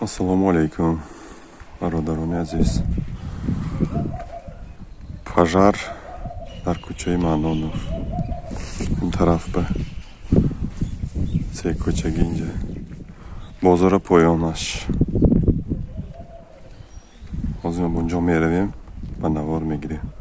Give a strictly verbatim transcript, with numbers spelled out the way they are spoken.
Assalomu alaykum, barodaromi aziz. Pojar در کوچه معنانوف این طرف به سه کوچگی اینجا بازار پایانش. از ما اونجا میرویم و نوار میگیریم.